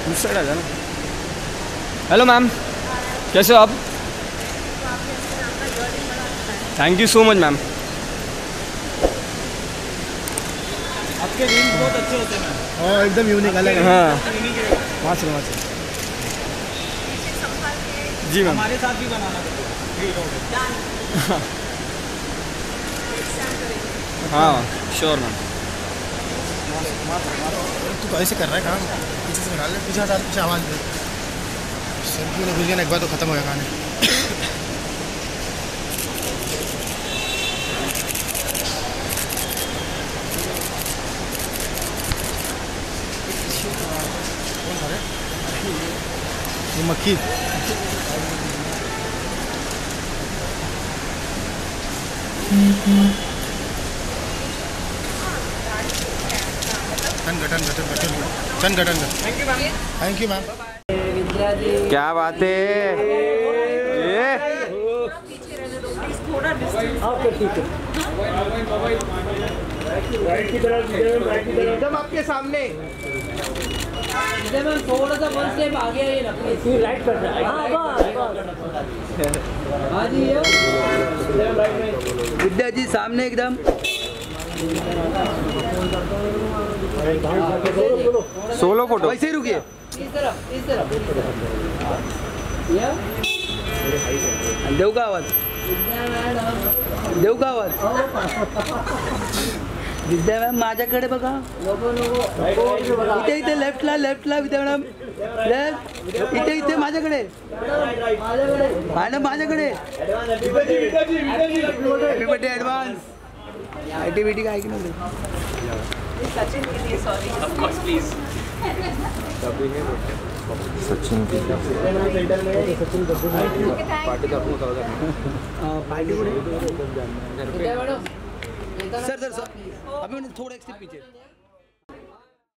उस साइड आ जाना। Hello ma'am, कैसे हो आप? Thank you so much ma'am. आपके रिंग्स बहुत अच्छे होते हैं मैम। हाँ एकदम यूनिक अलग है। हाँ वहाँ से जी मैम। हमारे साथ भी बनाना हाँ श्योर मैम। तू कैसे कर रहा है काम? पीछे से निकाल ले, पीछे हटा, पीछे आवाज़ दे। शैम्पू ने घुस गया ना एक बार तो खत्म हो गया खाने। कौन खा रहे? ये मक्खी। Thank you ma'am. क्या बात है ये? एकदम आपके सामने। मैम थोड़ा सा वन स्टेप आगे आइए ना, राइट कर रहा है। हाँ जी विद्या जी सामने एकदम। सोलो फोटो वैसे ही रुकिए। इस तरफ देव का आवाज, देव का आवाज। विद्या मॅम माझ्याकडे बघा, इथे इथे लेफ्टला विद्या मॅडम, इथे इथे माझ्याकडे मॅडम, माझ्याकडे। Happy birthday advance. ॲक्टिव्हिटी काय की नाही? सचिन के लिए sorry. Of course please. Sachin की पार्टी का पार्टी सर अभी थोड़ा एक स्टेप पीछे।